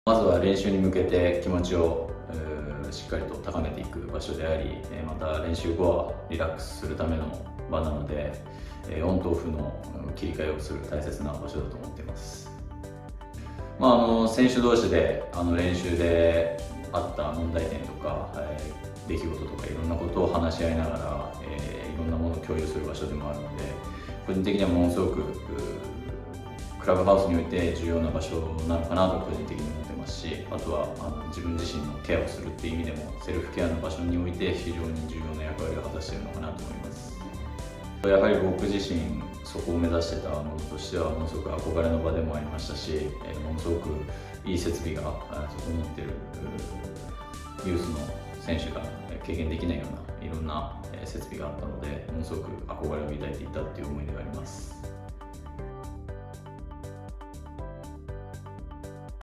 まずは練習に向けて気持ちをしっかりと高めていく場所であり、また練習後はリラックスするための場なので、オンとオフの切り替えをする大切な場所だと思っています。選手同士で練習であった問題点とか、出来事とかいろんなことを話し合いながら、いろんなものを共有する場所でもあるので、個人的にはものすごくクラブハウスにおいて重要な場所なのかなと個人的に思ってますし、あとは自分自身のケアをするっていう意味でもセルフケアの場所において非常に重要な役割を果たしているのかなと思います。やはり僕自身そこを目指してたものとしてはものすごく憧れの場でもありましたし、ものすごくいい設備が整っているユースの選手が経験できないようないろんな設備があったので、ものすごく憧れを抱いていたっていう思い出があります。